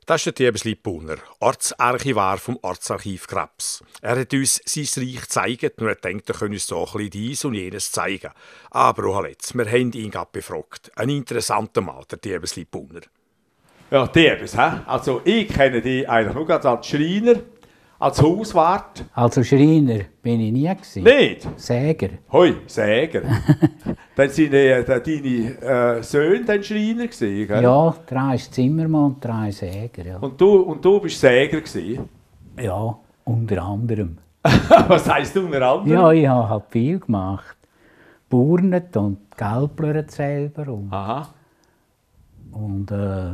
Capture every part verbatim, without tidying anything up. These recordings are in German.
Das ist der Thiebesli Brunner, Ortsarchivar vom Ortsarchiv Grabs. Er hat uns sein Reich gezeigt und er denkt, er könne uns so ein bisschen dies und jenes zeigen. Aber auch jetzt, wir haben ihn gerade befragt. Ein interessanter Mann, der Thiebesli Brunner. Ja, Thiebes, hä? Also ich kenne dich eigentlich nur als Schreiner, als Hauswart. Also Schreiner bin ich nie gewesen. Nicht? Säger. Hoi, Säger. Dann sind äh, deine äh, Söhne dann Schreiner gewesen, gell? Ja, drei ist Zimmermann und drei Säger. Ja, Und du, und du bist Säger gewesen? ja unter anderem. Was heisst unter anderem? Ja, ich habe halt viel gemacht. Burnet und gelblert selber. Und, Aha. und äh,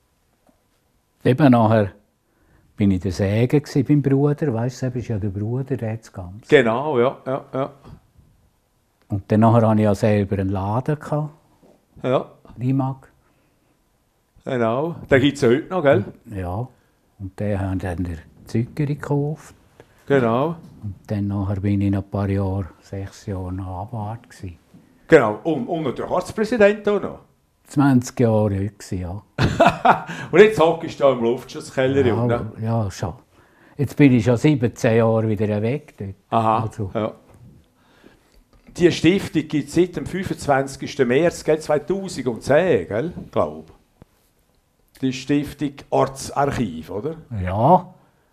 eben nachher bin ich der Säger beim Bruder. Weißt du, du bist ja der Bruder, der hat das Ganze. Genau, ja, ja, ja. Und dann nachher hatte ich ja selber einen Laden. Ja, Limag. genau. Den gibt es heute noch, gell? Ja. Und den haben dann der Züger gekauft. Genau. Und dann nachher bin ich noch ein paar Jahre, sechs Jahre noch Abwart gsi. Genau. Und, und natürlich Ortspräsident auch noch. zwanzig Jahre heute, ja. Und jetzt hockst du da im Luftschutzkeller, Ja, ne? ja, schon. Jetzt bin ich schon siebzehn Jahre wieder weg dort. Aha. Also, Ja. Die Stiftung gibt es seit dem fünfundzwanzigsten März gell, zweitausendzehn, gell? Glaube ich. Die Stiftung Ortsarchiv, oder? ja,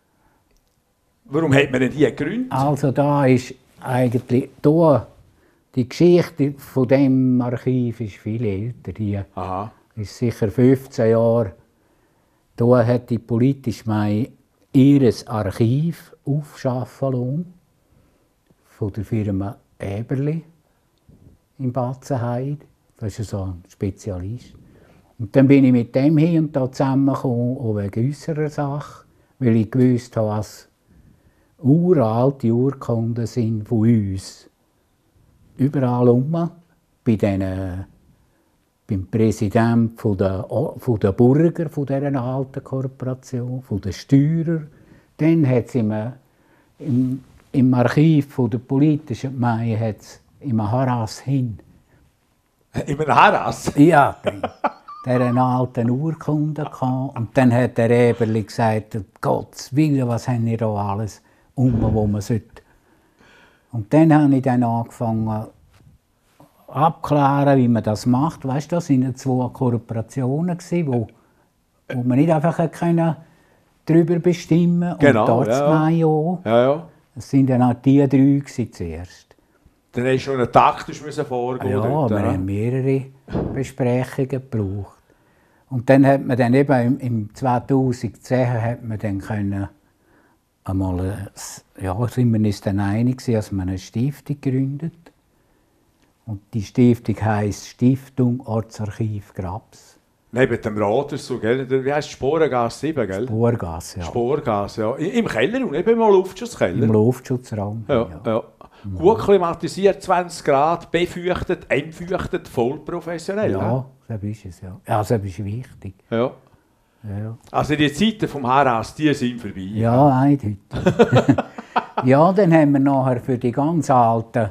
Warum hat man denn die gegründet? also da ist eigentlich da, die Geschichte von dem Archiv ist viel älter. Die Aha. ist sicher fünfzehn Jahre. Da hat die politische Gemeinde ihr Archiv aufschaffen lassen, von der Firma Eberli in Batzenheide. Das ist so ein Spezialist. Und dann bin ich mit dem hier und da zusammengekommen, auch wegen unserer Sache, weil ich gewusst habe, was uralte Urkunden sind von uns. Überall herum, bei den, beim Präsidenten von der, von der Bürger von dieser alten Korporation, von den Steuern. Dann hat es im, im, im Archiv von der politischen Gemeinde hat's im Harass hin. In einem Harass? Ja, dann, dieser alten Urkunde gehabt. Und dann hat der Eberli gesagt, Gottes Willen, was haben wir da alles um, wo man sollte. Und dann habe ich dann angefangen abklären, wie man das macht. Weißt du, das waren zwei Kooperationen, wo, wo man nicht einfach darüber bestimmen konnte. Genau, und ja. Ja. Ja, ja. Es waren dann auch die drei zuerst. Dann hast du schon einen taktisch vorgehen. Ja, dort, wir ja. haben mehrere Besprechungen gebraucht. Und dann hat man dann eben im, im zweitausendzehn hat man dann können einmal, ja, sind wir uns dann einig, dass man eine Stiftung gründet. Und die Stiftung heisst Stiftung Ortsarchiv Grabs. Neben dem Rathaus, gell? Wie heisst es? Sporengasse sieben, gell? Sporgasse, ja. Sporgasse, ja. Im Keller und eben im Luftschutzkeller. Im Luftschutzraum. Ja, ja. Ja. Mhm. Gut klimatisiert, zwanzig Grad, befeuchtet, entfeuchtet, voll professionell. Ja, das ist es, ja. Ja, das ist wichtig. Ja. Ja. Also die Zeiten vom Harass, die sind vorbei. Ja, eindeutig. Ja, dann haben wir nachher für die ganz alten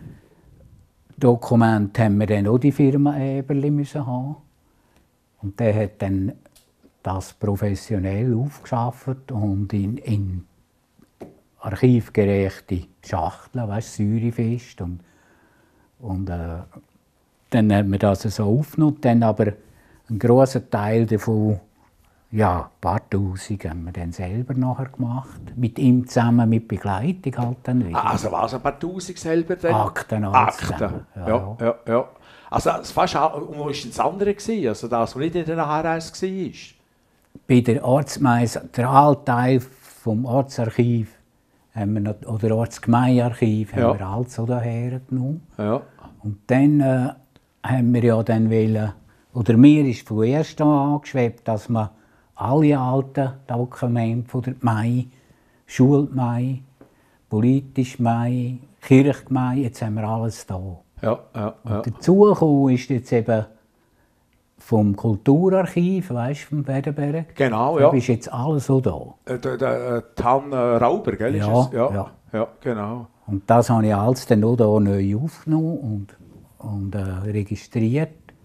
Dokumente haben wir dann auch die Firma Eberli müssen haben. Und der hat dann das professionell aufgeschafft und in, in archivgerechte Schachteln, weißt, säurefest. Und, und äh, dann haben wir das so aufgenommen. Dann aber einen grossen Teil davon, ja, ein paar Tausend haben wir dann selber nachher gemacht. Mit ihm zusammen, mit Begleitung halt dann wieder. Also was, ein paar Tausend selber dann? Akten, alles Akten, zusammen. ja, Ja. ja, ja. Also das fast auch, und wo war das andere gewesen? Also das, was nicht in der Harass war? Bei der Ortsgemeinde, der alte Teil vom Ortsarchiv haben wir noch, oder Ortsgemeindearchiv Ja. haben wir alles so daher genommen. Ja. Und dann äh, haben wir ja dann wollen, oder mir ist zuerst angeschwebt, dass man alle alten Dokumente von der Gemeinde, Schulgemeinde, politische Gemeinde, Kirchgemeinde, jetzt haben wir alles da. Ja, ja, ja. Und dazu ist jetzt eben vom Kulturarchiv, weißt du, vom Werdenberg. Genau, Da ja. ist jetzt alles so da. Äh, Der, der äh, Tan äh, Rauber, gell? ist Ja, es? Ja, ja. ja, genau. Und das habe ich alles dann auch da neu aufgenommen und, und äh, registriert.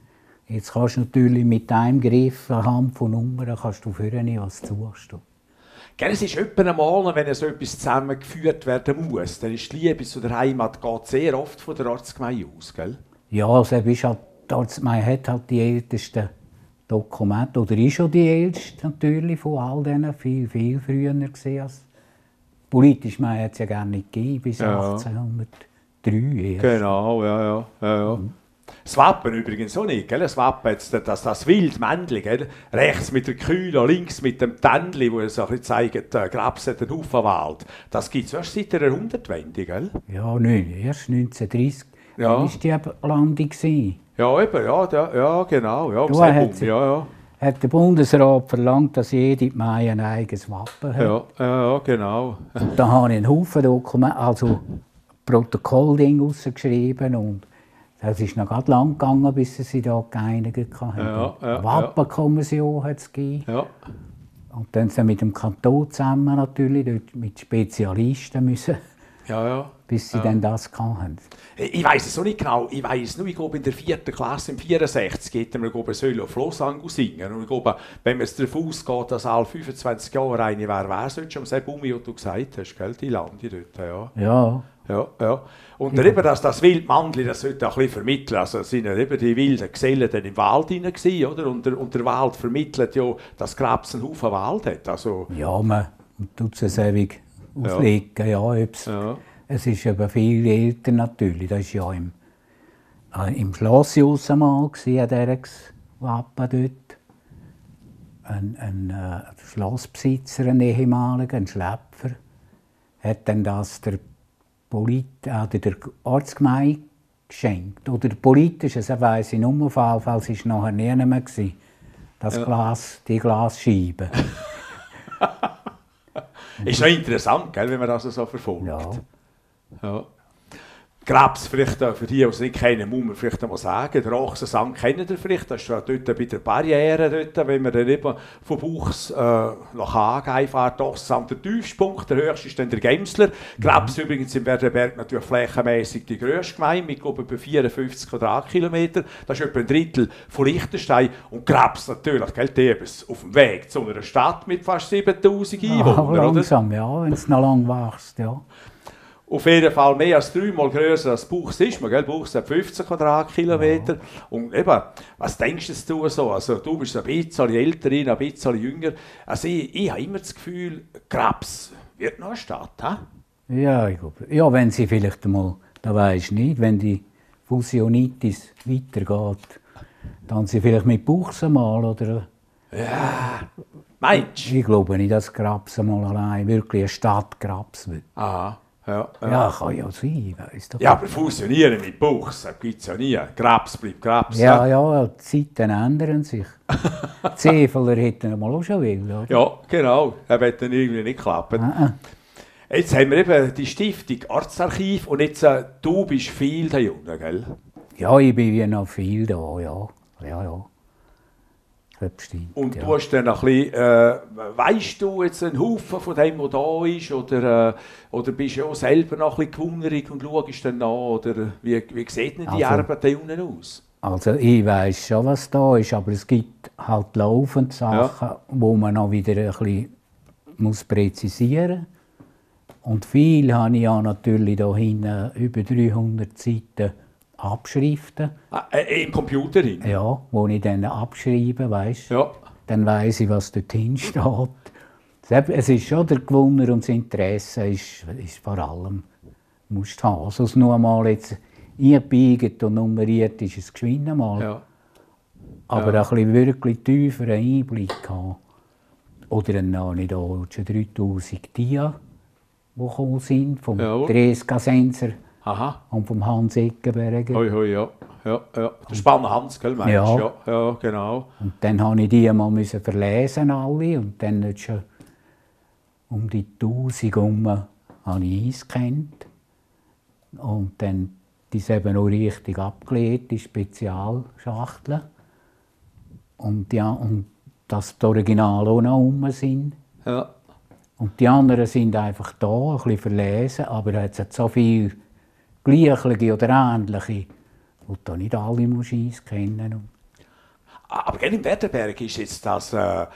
Jetzt kannst du natürlich mit einem Griff, anhand von Nummern, kannst du führen, was du suchst. Gell, es ist etwa einmal, wenn so etwas zusammengeführt werden muss, dann ist die Liebe zu der Heimat geht sehr oft von der Ortsgemeinde aus, gell? Ja, also ist halt, die Ortsgemeinde hat halt die ältesten Dokumente, oder ist schon die älteste natürlich von all denen, viel, viel früher gesehen als politisch. Man hat es ja gar nicht gegeben, bis ja. achtzehnhundertdrei erst. Genau, ja, ja. ja, ja. Mhm. Das Wappen übrigens auch nicht, gell? Das Wappen, jetzt, das, das Wildmännchen, gell? Rechts mit der Kühle, links mit dem Tändli, wo es so ein bisschen zeigt, äh, Grabs hat einen Haufen Wald. Das gibt es erst seit der Jahrhundertwende, gell? Ja, nein, erst neunzehnhundertdreissig ja. war die Landung. Ja, eben, ja, da, ja genau. Ja, da hat, ja, ja. hat der Bundesrat verlangt, dass jede Gemeinde ein eigenes Wappen hat. Ja, ja, ja genau. Und da habe ich einen Haufen Dokumente, also Protokollding rausgeschrieben und es ist noch ganz lang gegangen, bis sie sich da geeinigt haben. Ja, ja, Wappenkommission ja. hat es gegeben. Ja. Und dann sind mit dem Kanton zusammen natürlich, dort mit Spezialisten müssen, ja, ja. bis sie ja. dann das hatten. Ich weiss es auch nicht genau. Ich weiss nur, ich glaube, in der vierten Klasse, im vierundsechzig, geht man auf Flossang singen. Und ich glaube, wenn man es davon ausgeht, dass alle fünfundzwanzig Jahre eine wäre, wer sollte schon am Bumi, was du gesagt hast, gell? Die Lande dort, ja. Ja. Ja, ja. Und ja. eben, dass das Wildmannli, das sollte auch ein bisschen vermitteln. Also sind ja eben die wilden Gesellen dann im Wald hinein, oder? Und der, und der Wald vermittelt ja, dass Grabs einen Haufen Wald hat. Also, ja, man tut es ewig auslegen, ja. ja, ja. Es ist aber viel älter natürlich. Das war ja im, äh, im Schloss mal, an dieser Wappen dort. Ein, ein äh, Schlossbesitzer, ein ehemaliger, ein Schläpfer, hat dann das der Polit oder der Ortsgemeinde geschenkt. Oder der politische, das weiss ich nur, auf jeden Fall, es war nachher nie mehr, das ja. Glas, die Glasscheibe. Ist noch interessant, gell, wenn man das so verfolgt. Ja. Ja. Grabs, vielleicht für die, die es nicht kennen, muss man vielleicht einmal sagen, der Ochsensang kennt ihr vielleicht, das ist dort bei der Barriere, dort, wenn man dann eben von Buchs äh, nach Haag fährt, Ochsensang der tiefste Punkt, der höchste ist dann der Gemsler. Grabs mhm. übrigens im Werdenberg natürlich flächenmäßig die grösste Gemeinde, mit glaube ich vierundfünfzig Quadratkilometer, das ist etwa ein Drittel von Liechtenstein. Und Grabs natürlich, gell, die ist auf dem Weg zu einer Stadt mit fast siebentausend Einwohnern, ja, langsam, oder? Ja, wenn es noch lang wächst, ja. Auf jeden Fall mehr als dreimal grösser als Buchs ist man, gell? Buchs hat fünfzehn Quadratkilometer. Ja. Und eben, was denkst du so? Also, du bist ein bisschen älter, ein bisschen jünger. Also, ich, ich habe immer das Gefühl, Grabs wird noch eine Stadt, he? Ja, ich glaube, ja, wenn sie vielleicht einmal, da weisst du nicht, wenn die Fusionitis weitergeht, dann sie vielleicht mit Buchs einmal, oder? Ja, meinst du? Ich glaube nicht, dass Grabs einmal allein wirklich eine Stadt Grabs wird. Aha. Ja, ja. ja, kann ja sein. Weißt du. Ja, aber fusionieren mit Buchs, das gibt es ja nie. Grabs bleibt Grabs. Ja, ja, die Zeiten ändern sich. Zefeler hätten mal auch schon will, oder? Ja, genau. Das wird dann irgendwie nicht klappen. Ah. Jetzt haben wir eben die Stiftung Ortsarchiv und jetzt, äh, du bist viel da unten, gell? Ja, ich bin wie noch viel da, ja. Ja, ja. Bestimmt, und ja. du hast dann ein bisschen, äh, weißt du jetzt einen Haufen von dem, der da ist, oder, äh, oder bist du auch selber noch ein bisschen gewunnerig und schaust dann nach, oder wie, wie sieht denn die also, Arbeit da unten aus? Also ich weiss schon, was da ist, aber es gibt halt laufend Sachen, ja. wo man noch wieder ein bisschen muss präzisieren muss. Und viel habe ich ja natürlich da hinten über dreihundert Seiten Abschriften. Ah, äh, im Computer hin? Ja, wo ich dann abschreibe, weißt du. Ja. Dann weiss ich, was dort steht. Es ist schon der Gewunner und das Interesse ist, ist vor allem, musst du haben. Also es nur einmal jetzt eingebiegt und nummeriert ist es geschwind einmal. Ja. Aber ja. ein bisschen wirklich tieferen Einblick haben. Oder dann habe ich da schon dreitausend Dia, die gekommen sind, vom ja. Dres Gasenser. Aha. Und vom Hans Eckenberger. Hoi, hoi, ja. Ja, ja. Der Spanner Hans, gell, meinst ja. ja. Ja, genau. Und dann musste ich die mal verlesen, alle. Und dann nicht schon um die tausend herum habe ich eingescannt. Und dann ist eben auch richtig abgelegt, die Spezialschachteln. Und, ja, und dass die Originale auch noch rum sind. Ja. Und die anderen sind einfach da, ein bisschen verlesen, aber es hat so viel gleiche oder ähnliche, die du nicht alle einscannen musst. Aber gell, im Werdenberg ist jetzt das, äh,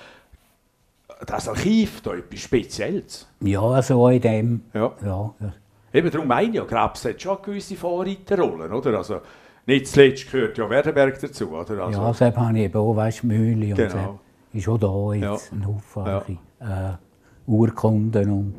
das Archiv da etwas Spezielles. Ja, so in dem. Ja. Ja. Eben darum meine ich ja, Grabs hat schon gewisse Vorreiterrollen, oder? Also, nicht zuletzt gehört ja Werdenberg dazu, oder? Also, Ja, deshalb habe ich eben auch, weißt, Mühle und Genau. so. Ist auch da jetzt Ja. ein Haufen Ja. Archi- äh, Urkunden und,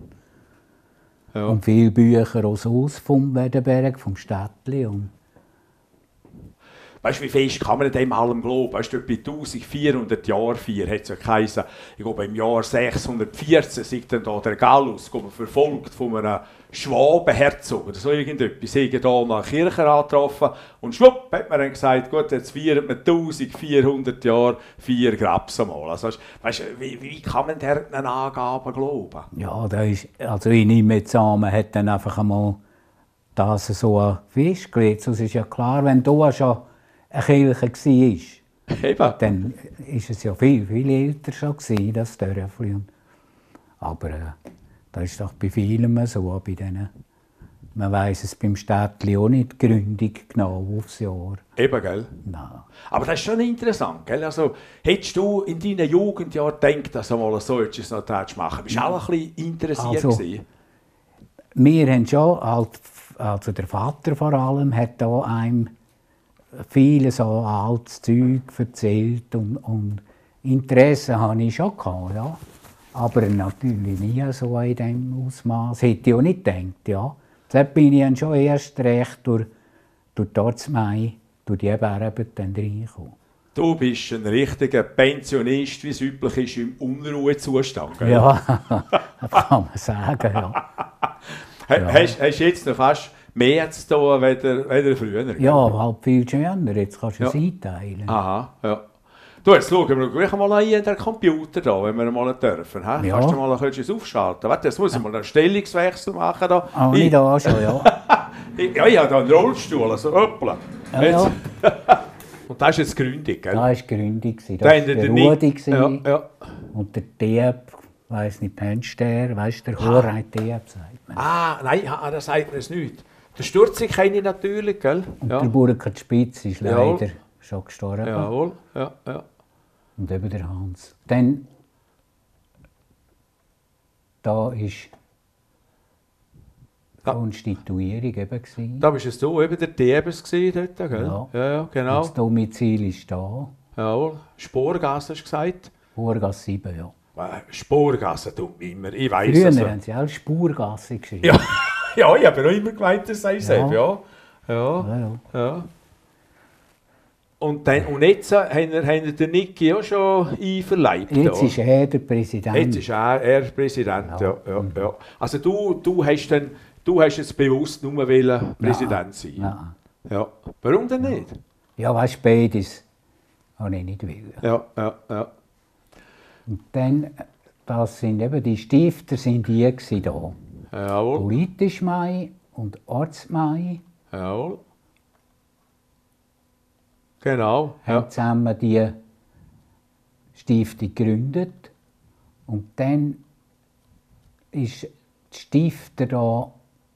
ja. und viele Bücher aus Haus vom Werdenberg, vom Städtli. Und Weißt du, wie fest kann man dem allem glauben? Weißt du, bei eintausendvierhundert Jahren vier hat es ja geheißen, ich glaube im Jahr sechshundertvierzehn sei dann da der Gallus verfolgt von einem Schwabenherzog oder so irgendetwas. Sie haben da nach Kirchenrat getroffen und schwupp hat man dann gesagt, gut, jetzt feiern wir eintausendvierhundert Jahre vier Grabs einmal. Also, weißt du, wie, wie kann man deren Angaben glauben? ja, da ist, also ich nehme jetzt an, man hat dann einfach einmal das so festgelegt. Sonst ist ja klar, wenn da schon eine Kirche war, Eben. dann ist es ja viel, viel älter schon gewesen, das Dörfli. Aber äh, das ist doch bei vielen so, bei denen. Man weiss es beim Städtli auch nicht gründig genau aufs Jahr. Eben, gell? Nein. Aber das ist schon interessant, gell? Also, hättest du in deinen Jugendjahren gedacht, dass du mal so etwas noch machen? Bist du auch ein bisschen interessiert Also, gewesen? Wir haben schon, halt, also der Vater vor allem, hat da einem viele so altes Zeug erzählt und, und Interesse hatte ich schon gehabt, ja. Aber natürlich nie so in diesem Ausmaß. Hätte ich auch nicht gedacht, ja. Deshalb bin ich dann schon erst recht durch, durch die Ortsgemeinde, durch die Berbe dann reingekommen. Du bist ein richtiger Pensionist, wie es üblich ist, im Unruhezustand, gell? Ja, das kann man sagen, ja. Ha- Hast, hast du jetzt noch fast mehr zu tun, als früher? Gell? Ja, halt viel schöner. Jetzt kannst du es Ja. einteilen. Aha, ja. Du, jetzt schauen wir gleich mal rein in den Computer, da, wenn wir mal dürfen. He? Ja. Kannst du mal kurz aufschalten? Warte, jetzt muss ich mal einen Stellungswechsel machen. Da. Auch ich, nicht da schon, ja. ich, ja, ich habe da einen Rollstuhl, also hoppla. Ja, Jetzt. ja. Und das ist jetzt Gründung, gell? Da war Gründung. Das Da war haben der die Nick- Rudi Ja, ja. und der Dieb, ich weiss nicht, Pönster, weißt du, der Chorheit Dieb, sagt man. Ah, nein, ah, das sagt mir es nicht. Der Sturzig kenne ich natürlich, gell? Und Ja. der Burkhard Spitz ist Jawohl. leider schon gestorben. Jawohl, ja, ja. Und eben der Hans. Dann, da war die Ja. Konstituierung eben. Gewesen. Da bist es du, eben der Diebes dort, gell? Ja. ja, ja Und genau. das Domizil ist da, Jawohl. Sporgasse hast du gesagt. Burgasse sieben, ja. Äh, Sporgasse tut mir immer, ich weiss Früher also. haben sie auch Spurgasse geschrieben. Ja, ja, ich habe noch immer gemeint, das sei es Ja. eben, ja. Ja, Ja, ja. ja. Und, dann, und jetzt äh, haben wir, haben wir den Niki auch schon einverleibt. Jetzt ja. ist er der Präsident. Jetzt ist er, er Präsident, ja. Ja, ja. Also du, du, hast dann, du hast jetzt bewusst nur wollen Präsident sein. Nein. Ja. Warum denn nicht? Ja, weißt du, beides habe ich nicht wollen. Ja, ja, ja. Und dann, das sind eben die Stifter, sind die gewesen da. Jawohl, Politisch Mai und Ortsmai jawohl. Genau, haben ja. zusammen die Stiftung gegründet. Und dann ist die Stifter da,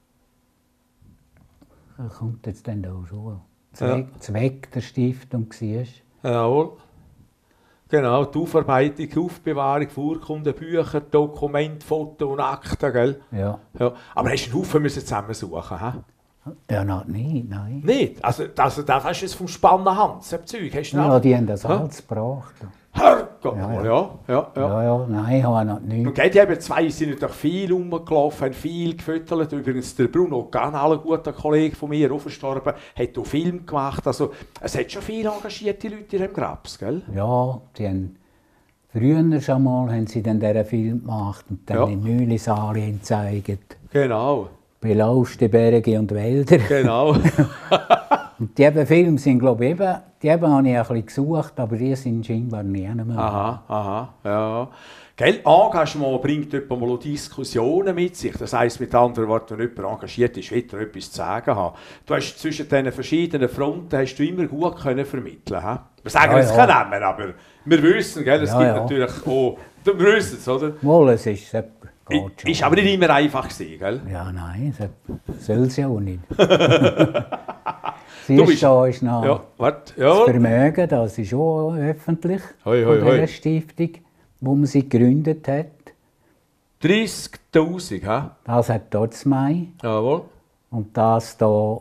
was kommt jetzt denn da so? Zweck, Zweck der Stiftung war. Jawohl. Genau, die Aufarbeitung, die Aufbewahrung von Urkunden, Bücher, Dokumente, Fotos und Akten, gell? Ja. Ja. Aber hast du einen Haufen müssen zusammensuchen, hä? Ja, noch nicht, nein. Nicht? Also, das, das hast du jetzt vom Spannen Hans, das Zeug, hast du Ja, noch? die haben das Hä? alles gebracht. Herrgott, Ja, ja, ja. ja, ja. ja. Ja, ja, nein, habe ich noch Und nicht. gell, die haben zwei sind natürlich viel rumgelaufen, haben viel gefüttert. Übrigens, der Bruno Ganal, ein guter Kollege von mir, auch verstorben, hat auch Film gemacht. Also, es hat schon viele engagierte Leute in diesem Grabs, gell? Ja, die haben früher schon mal haben sie dann diesen Film gemacht und dann Ja. in Mühlisalien gezeigt. Genau, Belauste Berge und Wälder. genau. Und die eben Filme sind, glaube ich, eben, die eben habe ich ein bisschen gesucht, aber die sind scheinbar nie mehr. Aha, aha, ja. Gell, Engagement bringt etwa mal auch Diskussionen mit sich. Das heisst mit anderen Worten, wenn jemand engagiert ist, wird er etwas zu sagen haben. Du hast zwischen diesen verschiedenen Fronten hast du immer gut können vermitteln. He? Wir sagen Ja, jetzt ja. keinen Namen, aber wir wissen, gell, es Ja, gibt ja. natürlich auch, wir wissen es, oder? Wohl, es ist, es geht schon. Ist aber nicht immer einfach gewesen, gell? Ja, nein, das soll es ja auch nicht. Siehst du, da ist noch Ja, warte. das Ja. Vermögen, das ist auch öffentlich, Hoi, hoi, von dieser hoi. Stiftung, wo man sie gegründet hat. dreißigtausend, hä? Das hat dort Mai. Jawohl. Und das da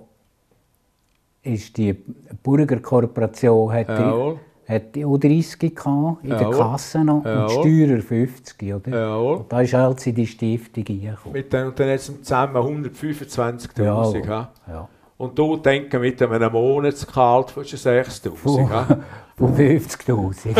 ist die Burgerkorporation, hat die, Jawohl. hat die auch dreißig gehabt, in der Jawohl. Kasse noch, und Jawohl. die Steurer fünfzig, oder? Jawohl. Und da ist halt in die Stiftung reingekommen. Mit den, und dann jetzt zusammen hundertfünfundzwanzigtausend, hä? Ja. Und du denkst mit einem Monatsgehalt von sechstausend, Von, hä? von fünfzigtausend.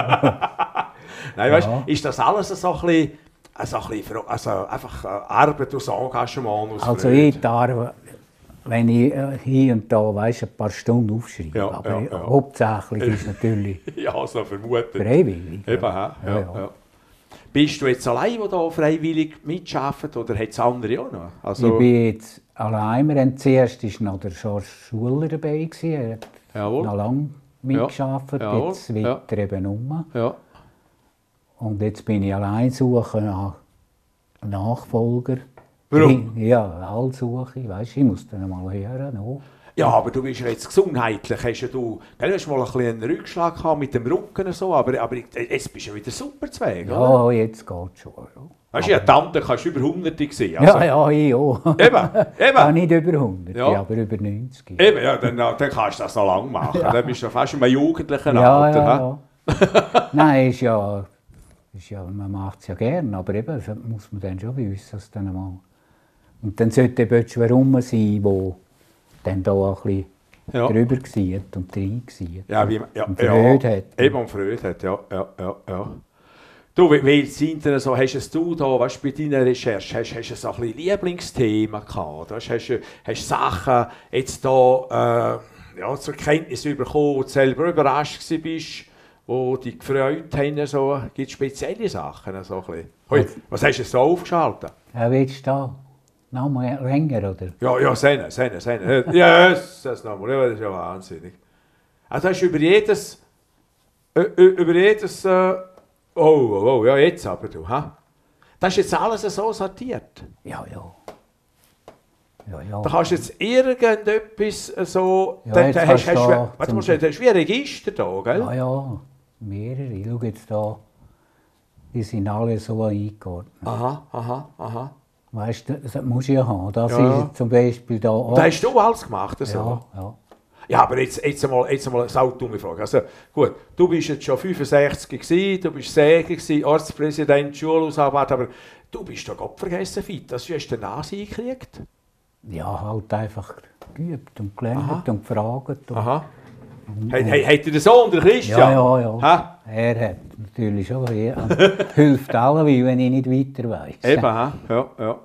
Nein, weißt, Ja. ist das alles so ein bisschen, also ein bisschen also einfach äh, Arbeit und Engagement aus Also Freude? ich darf, wenn ich äh, hier und da weißt, ein paar Stunden aufschreibe, Ja, aber ja, ja. hauptsächlich ist natürlich Ja, so vermutet. freiwillig. Eben, hä? Ja, Ja, ja. ja. Bist du jetzt allein, der da freiwillig mitsarbeitet, oder hat es andere auch noch? Also, Ich bin jetzt allein. Wir haben zuerst war noch der George Schuler dabei. gewesen. Er hat Jawohl. noch lange mitgearbeitet, Jawohl. jetzt wird er eben um. ja. Und jetzt bin ich allein suche nach Nachfolger. Warum? Ja, alle suche ich. Weißt, ich muss dann mal hören. No. Ja, aber du bist ja jetzt gesundheitlich. Hast ja du, gell, du hast mal ein bisschen einen Rückschlag gehabt mit dem Rücken und so, aber, aber jetzt bist du ja wieder super zu Weg, oder? Ja, jetzt geht es schon. Ja. Weißt du, ja, Tante kannst du über hundert sehen. Ja, ja, ich auch. Eben, eben. Ja, nicht über hundert, Ja. aber über neunzig. Eben, ja, dann, dann kannst du das noch lange machen. Ja. Dann bist du fast in einem jugendlichen Ja, Alter. hä? ja, ja. Nein, ist ja, ist ja, man macht es ja gern, aber eben, das muss man dann schon wissen, dass dann mal. Und dann sollte eben jemand herum sein, der dann da auch ein bisschen Ja. drüber sieht und rein sieht. Ja, wie, ja, Und ja, Freude hat. Eben und Freude hat, ja, ja, ja, ja. Du, wie, wie sind denn so, hast es du da, weißt, bei deiner Recherche, hast, hast du so ein bisschen Lieblingsthemen gehabt? Weißt, hast du hast Sachen jetzt da äh, ja, zur Kenntnis bekommen, wo du selber überrascht gewesen bist, wo dich gefreut haben? So. Gibt es spezielle Sachen? So ein bisschen? Hoi, was hast du so aufgeschaltet? Ja, willst du da noch mal länger, oder? Ja, ja, Sehne, Sehne, Sehne. Ja, yes, das nochmal, ja, das ist ja wahnsinnig. Also hast du über jedes, äh, über jedes, äh, oh, oh, oh, ja, jetzt aber du, ha? Das ist jetzt alles so sortiert. Ja, ja. Ja, ja. Da kannst du jetzt irgendetwas so, Ja, da, jetzt da kannst hast, du hast, da du- warte zum- mal, schnell, da hast wie ein Register da, gell? Ja, ja, mehrere. Ich schaue jetzt da, die sind alle so eingeordnet. Aha, aha, aha. Weißt du, das musst du ja haben. Das Ja. ist jetzt zum Beispiel da auch. Da hast du alles gemacht, so? Ja, ja. Ja, aber jetzt, jetzt einmal, jetzt einmal eine saudumme Frage. Also, gut, du bist jetzt schon fünfundsechzig gewesen, du bist Säger gewesen, Ortspräsident, Schulhausarbeit, aber du bist doch Gott vergessen fit. Das hast du den Nase eingekriegt? Ja, halt einfach geübt und gelernt Aha. und gefragt. Und Aha. Hat, hat, hat der Sohn, der Christian? ja, ja, ja. Ha? Er hat natürlich schon. Er hilft allen, weil wenn ich nicht weiter weiss. Eben, ha? Ja, ja.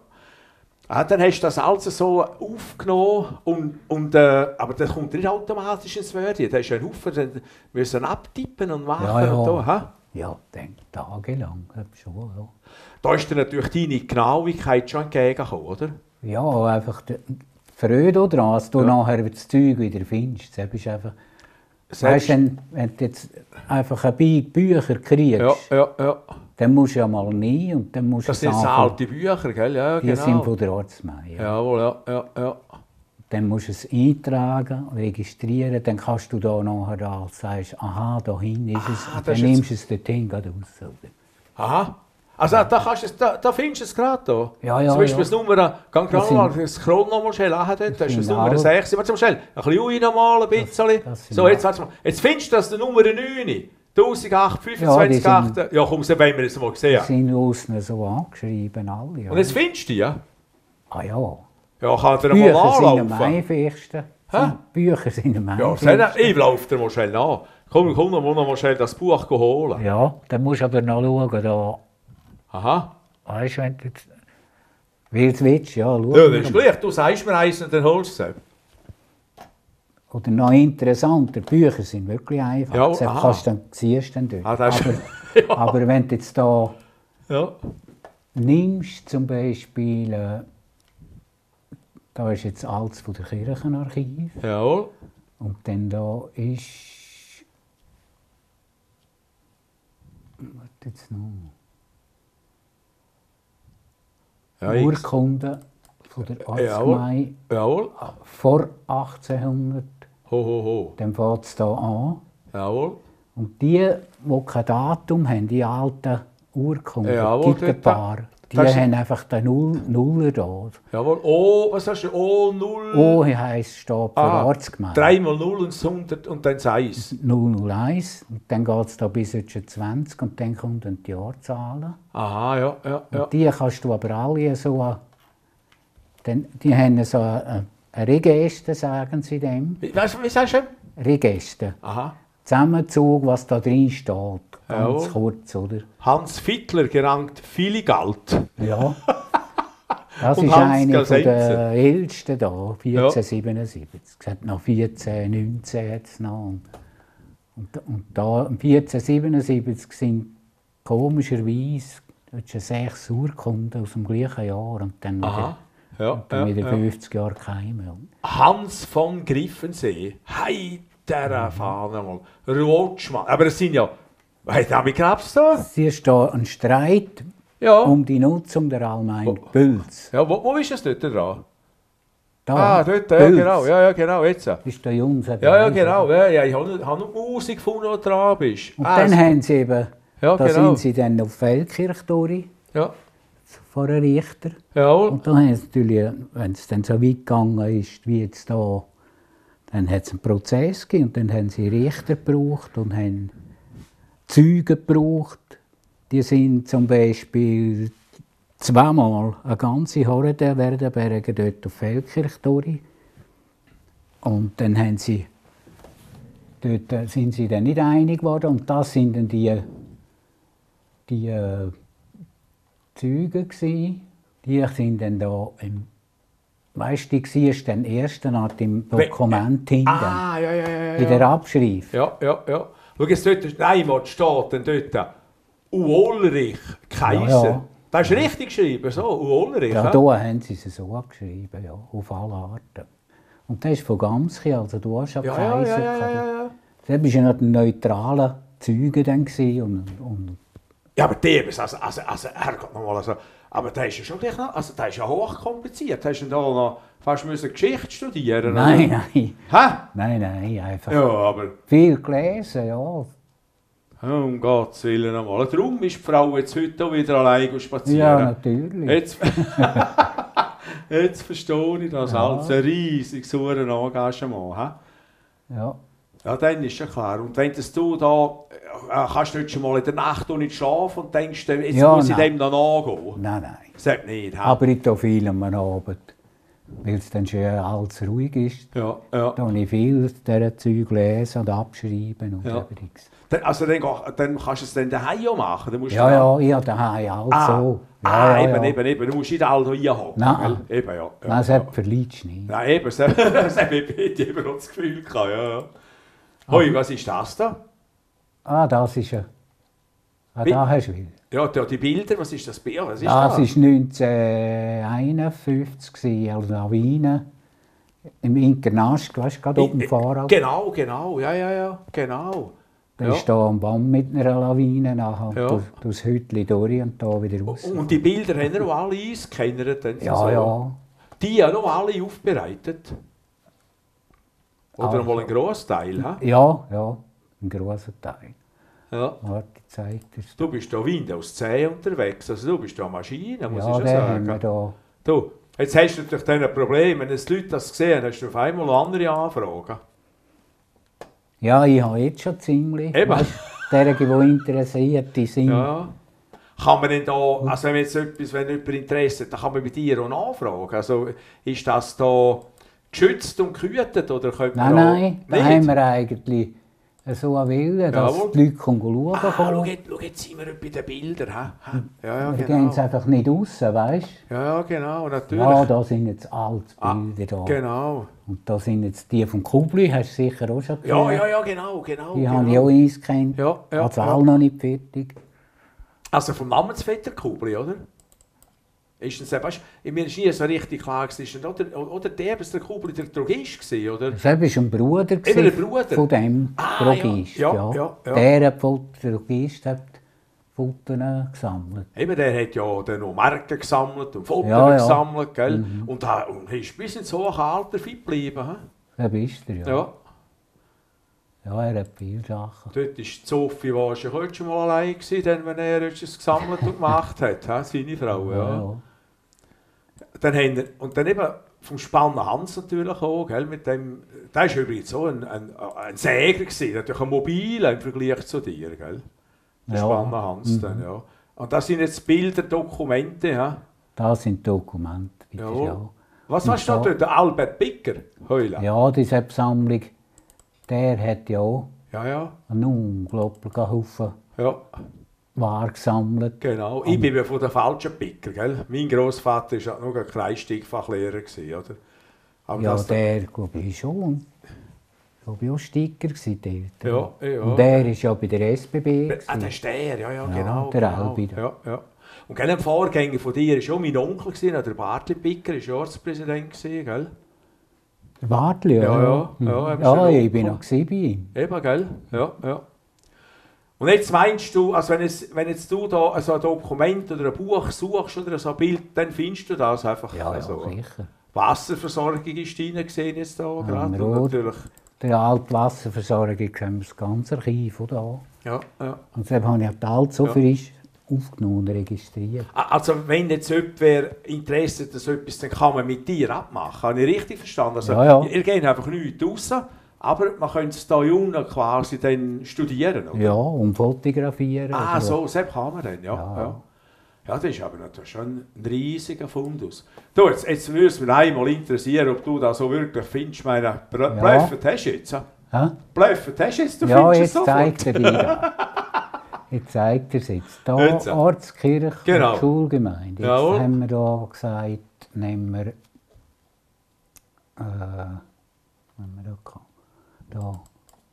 Ah, dann hast du das alles so aufgenommen, und, und, äh, aber das kommt nicht automatisch ins Wörtchen. Da hast du einen Haufen, dann müssen abtippen und machen. Ja, ja. Und da, ha? Ja, denk, tagelang. Schon, ja. Da ist dir natürlich deine Genauigkeit schon entgegengekommen, oder? Ja, einfach die Freude daran, dass du Ja. nachher das Zeug wieder findest. Das ist einfach, Selbst- weißt, wenn, wenn du jetzt einfach ein Bi- Bücher kriegst, Ja, ja, ja. dann musst du ja mal nie und dann musst du Das sind so anfangen- alte Bücher, gell? Ja, Die genau. sind von der Ortsmeier. Ja. Jawohl, ja, ja, ja. Dann musst du es eintragen, registrieren, dann kannst du da nachher da sagst, aha, da hinten ist es, Ah, und das dann ist nimmst du es dorthin gerade raus. Oder? Aha. Also da, kannst du es, da, da findest du es gerade da. Ja, ja, Zum Beispiel ja. das Nummer, gang Das gerade sind- mal, das Chron noch mal schnell an, dort, das ist das sind Nummer alle- sechs. Warte mal schnell, ein bisschen ruhig noch mal, ein bisschen. das sind So, jetzt alle- warte mal. Jetzt findest du das, der Nummer neun. tausendachthundertacht, fünfundzwanzig, Ja, acht. Ja, komm, so wollen wir das mal Die sehen. sind außen so angeschrieben, alle. Ja. Und jetzt findest du die, ja? Ah ja, Ja, kann dir mal Bücher sind am nachlaufen. einfachsten. Hä? Bücher sind am Ja, einfachsten. sehen, ich laufe dir mal schnell nach. Komm, komm, noch mal schnell das Buch holen. Ja, dann musst du aber noch schauen, da, Aha. weißt du, wenn du jetzt, wie du willst, ja, schau. Ja, das ist gleich. Du sagst mir eins und dann holst du es. Oder noch interessanter, Bücher sind wirklich einfach. Ja, das aha. kannst du dann, siehst du dann dort. Ah, das ist- aber, Ja. aber wenn du jetzt da Ja. nimmst, zum Beispiel, äh, da ist jetzt alles von der Kirchenarchiv Jawohl. und dann da ist, was jetzt noch? Ja, ich- Urkunden von der Jawohl. Ortsgemeinde Jawohl. vor achtzehnhundert. Ho, ho, ho. Dann fängt es hier an. Jawohl. Und die, die kein Datum haben, die alten Urkunden, Jawohl, gibt ein dort- paar. Die das ist- haben einfach den Null, Nuller da. Jawohl. O, was hast du? O, null. O heisst, steht für Ah, Ortsgemeinde. drei mal null und das hundert und dann das eins. null null eins. Und dann geht es da bis zwanzig und dann kommen dann die Jahrzahlen. Aha, ja, ja, ja. Und die kannst du aber alle so... Dann, die haben so eine, eine Register, sagen sie dem. Wie, was, wie sagst du? Register. Aha. Zusammenzug, was da drin steht. Ganz Jawohl. kurz, oder? Hans Fittler gerankt viele Galt. Ja. Das Und ist Hans eine Gasenze. der ältesten da, vierzehnhundertsiebenundsiebzig. Es hat noch vierzehn neunzehn hat's noch. Und, und, und da, vierzehntensiebenundsiebzig sind komischerweise sechs Urkunden aus dem gleichen Jahr und dann Aha. wieder, Ja, und dann ja, wieder ja. fünfzig Jahre keine. Hans von Griffensee. Hei, der Fahne mal. Rotschmann. Aber es sind ja. Hey, damit glaubst du? Sie ist da ein Streit Ja. um die Nutzung der Allgemeinde Wo- Bülz. Ja, wo, wo ist es dort dran? Da, Ah, dort, ja, Bülz. genau. Ja, ja, genau. Jetzt. Ja, Ist der Jungs. ja, genau. Ja, ja, ich habe noch, noch Musik gefunden, wo du dran bist. Und Ah, dann es- haben sie eben, Ja, da genau. sind sie dann auf Feldkirch durch, Ja. vor einem Richter. Jawohl. Und da haben sie natürlich, wenn es dann so weit gegangen ist, wie jetzt da, dann hat es einen Prozess gegeben und dann haben sie Richter gebraucht und haben Zeugen gebraucht. Die sind zum Beispiel zweimal eine ganze Horde Werdenberger dort auf Feldkirch durch. Und dann haben sie, dort äh, sind sie dann nicht einig geworden und das sind dann die, die äh, Zeugen gsi. Die sind dann da im, weißt du, die war dann erst nach dem Dokument hinten, Ah, ja, ja, ja. ja. in der Abschrift. Ja, ja, ja. Schau jetzt dort, nein, was steht denn dort? U. Ulrich, Kaiser. Ja, ja. Das ist richtig geschrieben, so, U. Ulrich. Ja, hä? da haben sie es so geschrieben, ja, auf alle Arten. Und das ist von Gamski, also du hast ja Ja, ja, Kaiser. ja, ja, ja, ja. Das war ja noch ein neutraler Zeuge dann gewesen und, und Ja, aber Thebes, also, also, also, Herrgott nochmal, also, aber der ist ja schon gleich noch, also der ist ja hochkompliziert. Hast du denn da noch fast müssen Geschichte studieren? nein, oder? nein, Hä? nein, nein, einfach Ja, aber, viel gelesen, ja. oh, um Gottes Willen nochmal. Darum ist die Frau jetzt heute auch wieder allein spazieren. Ja, natürlich. Jetzt, jetzt verstehe ich das Ja. alles. Ein riesiges Engagement. Hä? Ja. Ja, dann ist ja klar. Und wenn das du da, äh, kannst du nicht schon mal in der Nacht auch nicht schlafen und denkst, jetzt Ja, muss ich nein. dem noch nachgehen. Nein, nein. Sag nicht. Hä? Aber ich tue viel am Abend, weil es dann schon alles ruhig ist. Ja, ja. Da habe ich viel dieser Zeug lesen und abschreiben und Ja. übrigens. Dann, also dann, geh- dann kannst du es dann daheim auch machen. Dann musst du Ja, dann- ja, ich habe daheim alles Ah, so. Ja, ah ja, eben, ja. eben, eben. Du musst nicht alle hier reinhocken. Nein. gell? Eben, ja. ja, Nein, das ja. hat verliebst nicht. Nein, eben, das das habe ich eben auch das Gefühl gehabt. Ja, ja. Hoi, was ist das da? Ah, das ist ja. Ah, Wie- da hast du wieder. Ja, da, die Bilder, was ist das Bild? Was ist Das das? war neunzehnhunderteinundfünfzig, gewesen, als Lawine im Internast, weißt du, gerade auf dem Fahrrad. Genau, genau, ja, ja, ja, genau. Da Ja. ist da am Baum mit einer Lawine nachher Ja. durch, durchs Hütli durch und da wieder raus. Und die Bilder haben wir auch alle eingescannert. dann Ja, so. ja. Die haben auch alle aufbereitet. Oder Also. einmal ein Grossteil. He? Ja, ja, ein grosser Teil. Ja. Warte, ich zeig dir's. Du bist da Windows zehn unterwegs, also du bist da Maschine, muss Ja, ich schon den haben wir sagen. da. Du, jetzt hast du natürlich dann ein Problem, wenn die Leute das sehen, hast du auf einmal andere Anfragen. Ja, ich habe jetzt schon ziemlich. Eben. Weißt, derige, die interessiert die sind. Ja. Kann man denn da, also wenn jetzt etwas, wenn jemand Interesse hat, dann kann man bei dir auch nachfragen. Also ist das da geschützt und gehütet oder könnte Nein, man da nein, da nicht? haben wir eigentlich so einen Willen, dass Jawohl. die Leute schauen Ah, schau, können. jetzt, schau, jetzt sind wir bei den Bildern. He? He? Ja, ja, Wir gehen genau. jetzt einfach nicht raus, weißt du? Ja, ja, genau, natürlich. Ja, da sind jetzt alte Ah, Bilder da. Genau. Und da sind jetzt die vom Kubli, hast du sicher auch schon Ja, gehört. ja, ja, genau, genau. Die genau. habe ich auch eingescannt. Ja, ja, also ja. alle noch nicht fertig. Also vom Namensvetter Kubli, oder? Ist das, weißt, du, mir ist nie so richtig klar gewesen, oder, oder der, was der Kubli der Drogist war, oder? Das war ein Bruder, Eben ein Bruder? von dem Ah, Drogist. ja, Ja, ja, ja, ja. Der hat von der Drogist hat Fotos gesammelt. Eben, der hat ja dann noch Marken gesammelt und Fotos Ja, ja. gesammelt, gell? Und, ha- und ist bis ins hohe Alter fit geblieben. He? Da bist du, ja. Ja. Ja, er hat viele Sachen. Dort war Sophie wahrscheinlich schon mal allein, gewesen, dann, wenn er etwas gesammelt und gemacht hat, he? Seine Frau. Ja. Ja. Dann haben wir, und dann eben vom Spannen Hans natürlich auch, gell, mit dem, der war übrigens so ein, ein, ein Säger gewesen, natürlich ein mobiler im Vergleich zu dir, gell? Der Ja. Spannen Hans Mhm. dann, ja. Und das sind jetzt Bilder, Dokumente, ja. Das sind Dokumente. Bitte, Jawohl. ja. Was Und hast du da da- dort? Der Albert Bicker, Heulen? Ja, diese Sammlung, der hat ja auch Ja, ja, einen unglaublichen Haufen ja, Ware gesammelt. genau. Ich bin ja von der falschen Picker, gell? Mein Grossvater war ja noch ein Kreisstickfachlehrer, gewesen, oder? Aber Ja, das- der, glaube ich, schon. Ich glaube, auch Sticker gewesen dort. Ja, ja. Und der war ja bei der S B B. Ah, der gewesen. ist der, ja, ja, Ja, genau. der genau. Albi. Ja, ja. Und gell, ein Vorgänger von dir war schon mein Onkel, gewesen, der Bartli Picker, war Ortspräsident, gewesen, gell? Der Bartli, ja. Ja, ja, Mhm. ja, eben ja, schon ich bin Onkel. noch gewesen bei ihm. Eben, gell? Ja, ja. Und jetzt meinst du, also wenn, es, wenn jetzt du da so ein Dokument oder ein Buch suchst oder so ein Bild, dann findest du das einfach. Ja, ja, also, sicher. Wasserversorgung ist rein gesehen jetzt da Ja, gerade. wir Und auch. natürlich. Der alte Wasserversorgung haben wir das ganze Archiv von da. Ja, ja. Und deshalb habe ich die alte so Ja. frisch aufgenommen und registriert. Ah, also wenn jetzt jemand Interesse hat, dass etwas, dann kann man mit dir abmachen. Habe ich richtig verstanden? Also, Ja, ja. Ihr geht einfach nichts raus, aber man könnte es hier unten quasi dann studieren, oder? Ja, und fotografieren. Ah, oder- so, so kann man dann, ja. Ja. Ja, ja. Das ist aber natürlich schon ein riesiger Fundus. Du, jetzt, jetzt würde es mich einmal interessieren, ob du das so wirklich findest. Meine, Br- Ja. Bluffen hast du jetzt? Hä? Bluffen hast du jetzt? Du Ja, findest es jetzt sofort. zeigt er dir das. Jetzt zeigt er es jetzt. Da Jetzt. Ortskirche Genau. und Schulgemeinde. Jetzt Jawohl. haben wir da gesagt, nehmen wir... Äh, wenn wir da kommen. Da.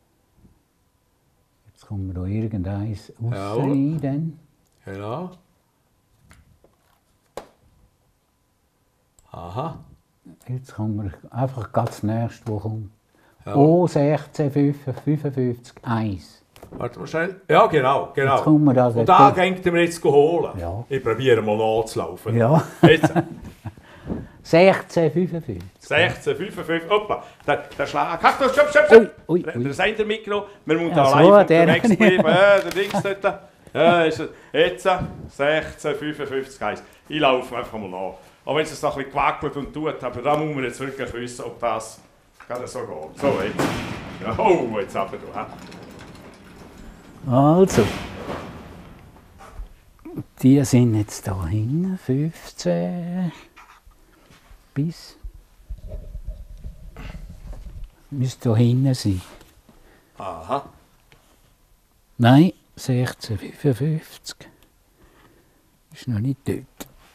Jetzt kommen wir da irgendeins raus Jawohl. rein. Dann. Genau. Aha. Jetzt kommen wir einfach ganz nächste, wo kommt. Ja. O sechzehn fünfundfünfzig eins. Warte mal schnell. Ja, genau, genau. Jetzt kommen wir da Und da gehen wir jetzt holen. Ja. Ich probiere mal nachzulaufen. Ja. Jetzt. sechzehn fünfundfünfzig. sechzehn, fünfundfünfzig, hoppa, der, der Schlag. Hast du, stopp, stopp, stopp! Ui, ui, Der- ui. Der Sender Mikro, wir müssen Ja, da so, live der- unterwegs bleiben. Ja, der Dings dort. Ja, ist er. Jetzt sechzehn, fünfundfünfzig, eins. Ich laufe einfach mal nach. Auch wenn es es noch ein bisschen gewackelt und tut, aber da muss man jetzt wirklich wissen, ob das gerade so geht. So, jetzt. Ja, oh, jetzt aber du. hä? Also, die sind jetzt da hinten, fünfzehn bis. Müsste da hinten sein. Aha. Nein, sechzehn fünfundfünfzig. Ist noch nicht dort.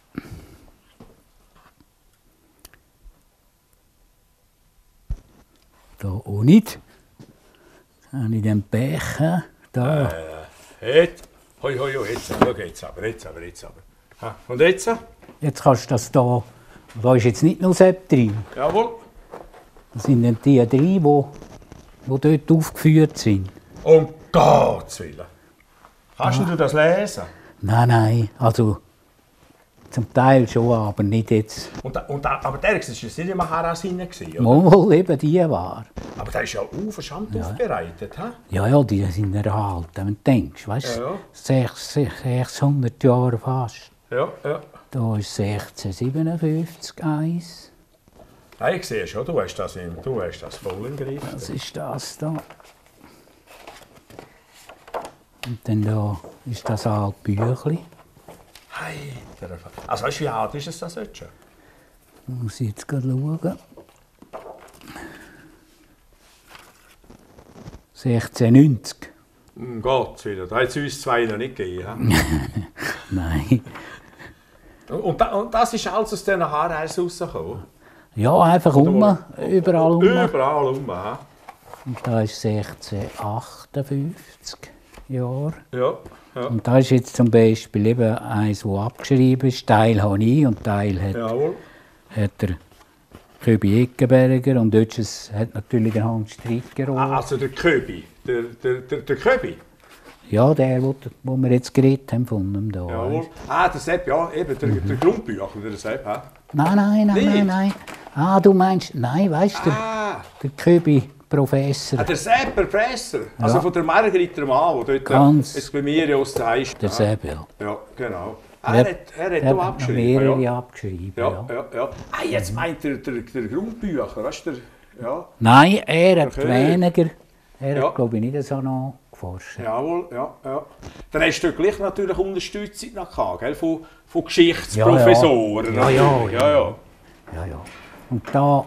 Da auch nicht. Dann habe ich den Becher. Da. Jetzt. Hoi, hoi, hoi, jetzt. Schau, jetzt aber, jetzt aber, jetzt aber. Ha, und jetzt? Jetzt kannst du das da. Da ist jetzt nicht nur Sepp drin. Jawohl. Das sind dann die drei, die, die dort aufgeführt sind. Um Gottes Willen. Kannst du das lesen? Nein, nein, also zum Teil schon, aber nicht jetzt. Und, da- und, da- aber der war jetzt nicht im Maharas hinein, oder? Wohl eben die war. Aber der ist ja unverschämt aufbereitet. He? Ja, ja, die sind erhalten, wenn du denkst, weißt Ja, ja. du, sechs- sechshundert Jahre fast. Ja, ja. Da ist sechzehnhundertsiebenundfünfzig eins. Hey, ich sehe schon, du hast das, in, du hast das voll im Griff. Was ist das da? Und dann da ist das alte Büchli. Hey, der Fa- also weißt du, wie alt ist es das jetzt schon? Muss ich jetzt gerade schauen. sechzehnhundertneunzig. Um Gottes Willen, da hat es uns zwei noch nicht gegeben. he? Nein. und, da, und das ist alles aus diesen Haarreis rausgekommen? Ja, einfach um, überall um. Überall um. he? Und da ist sechzehnhundertachtundfünfzig Jahre. Ja, ja. Und da ist jetzt zum Beispiel eben eins, das abgeschrieben ist. Teil habe ich und Teil hat, Jawohl. hat der Köbi Eckenberger. Und dort ist es- hat natürlich der Hans Stricker. Ah, also der Köbi. Der, der, der, der Köbi. Ja, der, wo, wo wir jetzt geredet haben von ihm da. Jawohl. Ah, der Sepp, ja, eben, der, der Grundbücher, der Sepp. He? Nein, nein, nein, Nicht? nein, nein. Ah, du meinst, nein, weißt du, der, Ah, der Köbi, Professor. Ah, der Sepp Professor, also ja. Von der Margrit Mann, der dort Ganz jetzt bei mir aus der Heist. Der Sepp, ja. Ja, genau. Er, er hat, er hat auch abgeschrieben. Mehrere ja. abgeschrieben, ja. ja. ja, ja. Ah, jetzt meint er der, der Grundbücher, weißt du? Ja. Nein, er hat okay. weniger. Er ja. hat, glaube ich, nicht so noch geforscht. Jawohl, ja, ja. Dann hast du gleich natürlich Unterstützung noch gehabt, gell? Von, von Geschichtsprofessoren. Ja, ja. Ja, ja, ja, ja. ja, ja. Und da,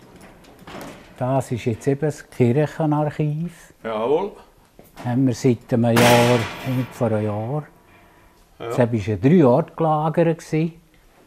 das ist jetzt eben das Kirchenarchiv. Jawohl. Haben wir seit einem Jahr, nicht vor einem Jahr. Ja. Jetzt war ich drei Jahre gelagert. Ich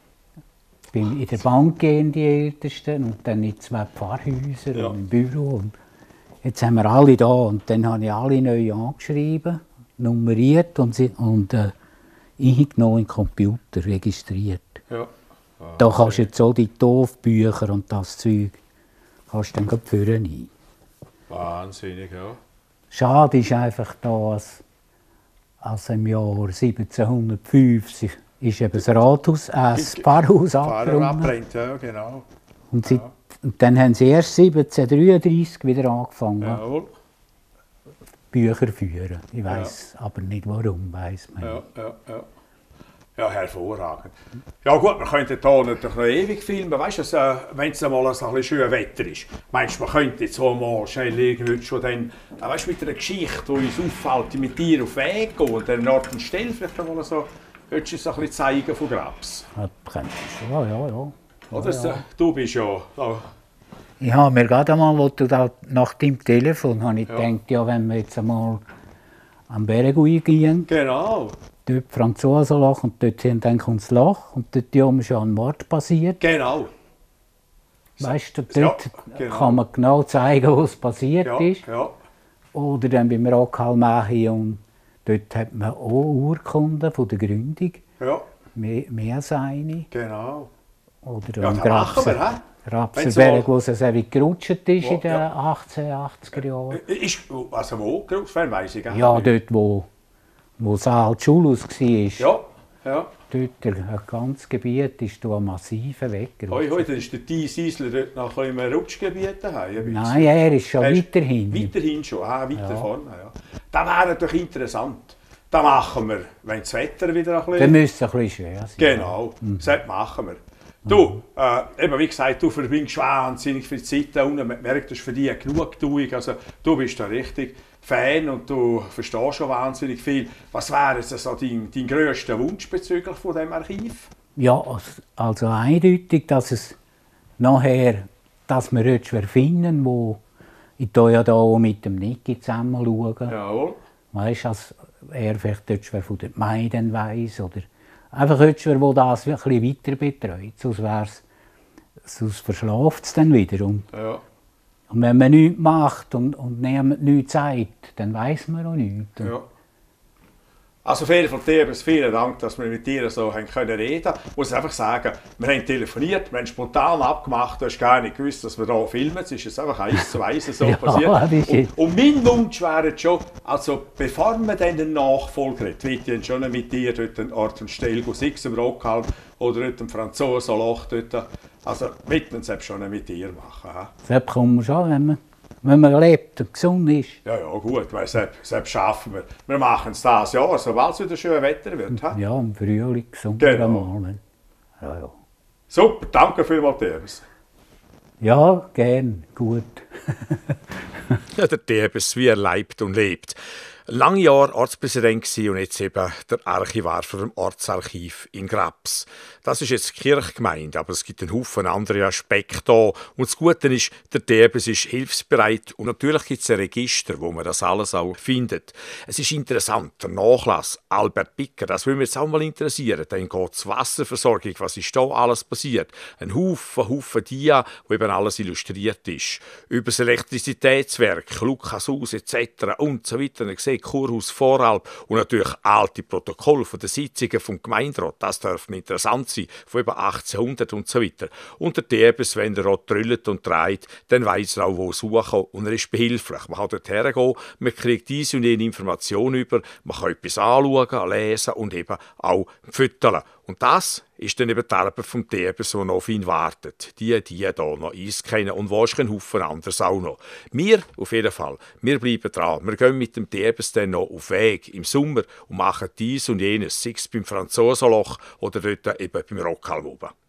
bin in der Bank in die Ältesten und dann in zwei Pfarrhäusern ja. und im Büro. Und jetzt haben wir alle da und dann habe ich alle neu angeschrieben, nummeriert und, und äh, eingenommen in den Computer, registriert. Ja. Ah, da kannst du jetzt auch die Dorfbücher und das Zeug kannst du dann führen ein. Wahnsinnig, ja. Schade ist einfach da, dass also im Jahr siebzehnhundertfünfzig ist eben das Rathaus, äh, das Pfarrhaus abgebrannt. Ja, genau. Und, sie, ja. und dann haben sie erst siebzehnhundertdreiunddreißig wieder angefangen, Jawohl. Bücher zu führen. Ich weiss ja. aber nicht warum, weiss man. Ja, ja, ja. Ja, hervorragend. Ja gut, man könnte hier natürlich noch ewig filmen, weißt du, äh, wenn es einmal ein bisschen schön Wetter ist. Meinst du, man könnte jetzt auch mal schnell irgendwie schon dann, äh, weißt, mit einer Geschichte, die uns auffällt, mit dir auf den Weg gehen und dann Ort und Stelle vielleicht mal so, willst du uns ein bisschen zeigen von Grabs? Ja, könntest du, ja, ja, ja. Oder, ja, ja. Du bist ja... ja. Ich habe mir gerade einmal, wo du da, nach deinem Telefon, habe ich ja. gedacht, ja, wenn wir jetzt einmal am Berg gehen. Genau. Dort Franzosenloch und dort dann kommt das Loch und dort ist schon ein Mord passiert. Genau. Weißt du, dort ja, genau. kann man genau zeigen, was passiert ja, ist. Ja. Oder dann beim Rockalmächi und dort hat man auch Urkunden von der Gründung. Ja. Mehr, mehr als eine. Genau. Oder ja, am Grabser, Rapserberg, wo es so gerutscht ist wo, in den ja. achtzehnhundertachtziger Jahren. Ist, also wo gerutscht? Weiss ich gar nicht. Ja, dort wo... wo das alte Schulhaus war, ja, ja. dort ein ganzes Gebiet ist ein massiver Weggerutscht. Hoi, hoi, dann ist der Thies Isler dort nach einem Rutschgebiet daheim. Nein, er ist schon er ist weiterhin. Weiterhin schon, ah, weiter ja. vorne. Ja. Das wäre natürlich interessant. Das machen wir, wenn das Wetter wieder ein bisschen... Das müsste ein bisschen schwer sein. Genau, mhm. das machen wir. Du, äh, eben wie gesagt, du verbringst wahnsinnig viel Zeit da unten. Man merkt, das ist für dich Genugtuung. Also, du bist da richtig Fan und du verstehst schon wahnsinnig viel. Was wäre jetzt also dein, dein grösster Wunsch bezüglich von diesem Archiv? Ja, also eindeutig, dass es nachher, dass wir etwas finden, wo ich da ja da auch mit dem Niki zusammen schaue. Jawohl. Weißt du, dass er vielleicht etwas von der Gemeinde weiss oder einfach jemand, der das ein bisschen weiter betreut, sonst, sonst verschlaft es dann wieder. Und, ja. und wenn man nichts macht und, und niemand nichts sagt, dann weiss man auch nichts. Ja. Also auf jeden Fall, Thiebes, vielen Dank, dass wir mit dir so haben können reden. Ich muss einfach sagen, wir haben telefoniert, wir haben spontan abgemacht, du hast gar nicht gewusst, dass wir hier filmen. Es ist jetzt einfach eins zu eins so ja, passiert. Und, und mein Wunsch wäre jetzt schon, also bevor wir dann den Nachfolger hat, will ich schon mit dir dort einen Ort und Stelle, sei es im Rockhalm oder dort im Franzosenloch dort. Also will man es schon mit dir machen. Das kommen wir schon, wenn man, wenn man lebt und gesund ist. Ja, ja, gut, weil selbst schaffen wir. Wir machen es das Jahr, sobald es wieder schön Wetter wird. He? Ja, im Frühling, gesund genau. einmal. Ja, ja. Super, danke vielmals, Thiebes. Ja, gern, gut. Ja, der Thiebes, wie er leibt und lebt. Lange Jahre Ortspräsident und jetzt eben der Archivar für dem Ortsarchiv in Grabs. Das ist jetzt die Kirchgemeinde, aber es gibt einen Haufen andere Aspekte da. Und das Gute ist, der Thiebes ist hilfsbereit und natürlich gibt es ein Register, wo man das alles auch findet. Es ist interessant, der Nachlass, Albert Bicker, das würde mich jetzt auch mal interessieren. Dann geht es Wasserversorgung, was ist da alles passiert? Ein Haufen, Haufen Dia, wo eben alles illustriert ist. Über das Elektrizitätswerk, Lukashaus et cetera und so weiter. Kurhaus Voralp und natürlich alte Protokolle von den Sitzungen vom Gemeinderat. Das dürfte interessant sein, von über achtzehnhundert und so weiter. Und der Thiebes, wenn er auch trüllt und dreht, dann weiss er auch, wo suchen und er ist behilflich. Man kann dort hergehen, man kriegt diese und jene Informationen über, man kann etwas anschauen, lesen und eben auch füttern. Und das ist dann eben die Arbeit vom Thebes, die noch auf ihn wartet. Die, die hier noch eins kennen und wahrscheinlich ein Haufen anderes auch noch. Wir auf jeden Fall, wir bleiben dran. Wir gehen mit dem Thebes dann noch auf Weg im Sommer und machen dies und jenes, sei es beim Franzosenloch oder dort eben beim Rockalwoben.